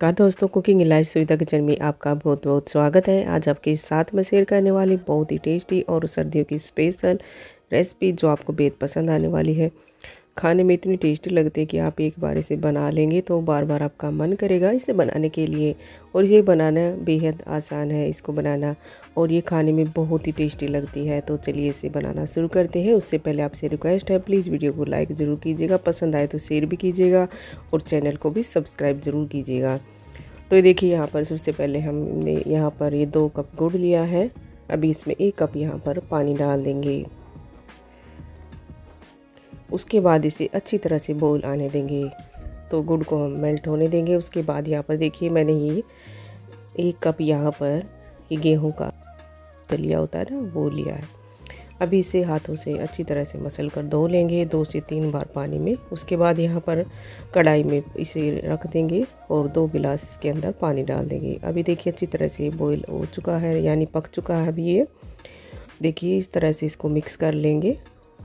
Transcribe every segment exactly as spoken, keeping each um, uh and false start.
नमस्कार दोस्तों, cooking in life Suvidha kitchen में आपका बहुत बहुत स्वागत है। आज आपके साथ मैं शेयर करने वाली बहुत ही टेस्टी और सर्दियों की स्पेशल रेसिपी जो आपको बेहद पसंद आने वाली है। खाने में इतनी टेस्टी लगती है कि आप एक बार इसे बना लेंगे तो बार बार आपका मन करेगा इसे बनाने के लिए। और ये बनाना बेहद आसान है इसको बनाना, और ये खाने में बहुत ही टेस्टी लगती है। तो चलिए इसे बनाना शुरू करते हैं। उससे पहले आपसे रिक्वेस्ट है, प्लीज़ वीडियो को लाइक ज़रूर कीजिएगा, पसंद आए तो शेयर भी कीजिएगा और चैनल को भी सब्सक्राइब ज़रूर कीजिएगा। तो ये देखिए, यहाँ पर सबसे पहले हमने यहाँ पर ये दो कप गुड़ लिया है। अभी इसमें एक कप यहाँ पर पानी डाल देंगे। उसके बाद इसे अच्छी तरह से बोल आने देंगे, तो गुड़ को हम मेल्ट होने देंगे। उसके बाद यहाँ पर देखिए, मैंने ये एक कप यहाँ पर ये गेहूं का दलिया होता है ना, वो लिया है। अभी इसे हाथों से अच्छी तरह से मसल कर धो लेंगे दो से तीन बार पानी में। उसके बाद यहाँ पर कढ़ाई में इसे रख देंगे और दो गिलास इसके अंदर पानी डाल देंगे। अभी देखिए अच्छी तरह से बॉईल हो चुका है, यानी पक चुका है। अभी ये देखिए इस तरह से इसको मिक्स कर लेंगे।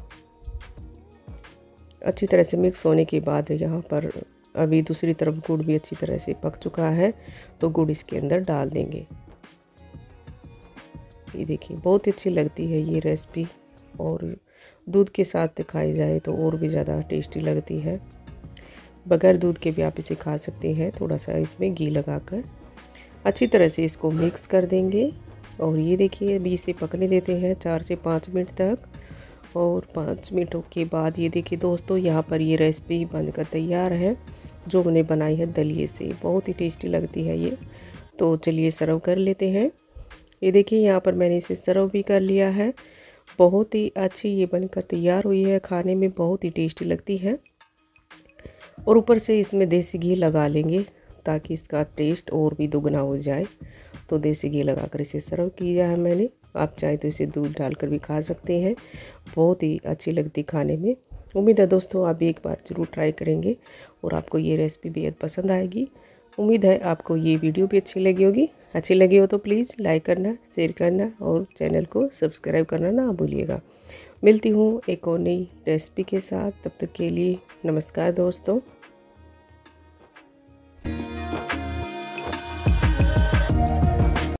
अच्छी तरह से मिक्स होने के बाद यहाँ पर अभी दूसरी तरफ गुड़ भी अच्छी तरह से पक चुका है, तो गुड़ इसके अंदर डाल देंगे। ये देखिए बहुत ही अच्छी लगती है ये रेसिपी, और दूध के साथ खाई जाए तो और भी ज़्यादा टेस्टी लगती है। बगैर दूध के भी आप इसे खा सकते हैं, थोड़ा सा इसमें घी लगाकर अच्छी तरह से इसको मिक्स कर देंगे। और ये देखिए अभी इसे पकने देते हैं चार से पाँच मिनट तक। और पाँच मिनटों के बाद ये देखिए दोस्तों, यहाँ पर ये रेसिपी बनकर तैयार है जो मैंने बनाई है दलिए से। बहुत ही टेस्टी लगती है ये। तो चलिए सर्व कर लेते हैं। ये देखिए यहाँ पर मैंने इसे सर्व भी कर लिया है। बहुत ही अच्छी ये बनकर तैयार हुई है, खाने में बहुत ही टेस्टी लगती है। और ऊपर से इसमें देसी घी लगा लेंगे ताकि इसका टेस्ट और भी दुगना हो जाए। तो देसी घी लगाकर इसे सर्व किया है मैंने। आप चाहे तो इसे दूध डालकर भी खा सकते हैं, बहुत ही अच्छी लगती खाने में। उम्मीद है दोस्तों आप एक बार ज़रूर ट्राई करेंगे और आपको ये रेसिपी बेहद पसंद आएगी। उम्मीद है आपको ये वीडियो भी अच्छी लगी होगी। अच्छी लगी हो तो प्लीज़ लाइक करना, शेयर करना और चैनल को सब्सक्राइब करना ना भूलिएगा। मिलती हूँ एक और नई रेसिपी के साथ, तब तक के लिए नमस्कार दोस्तों।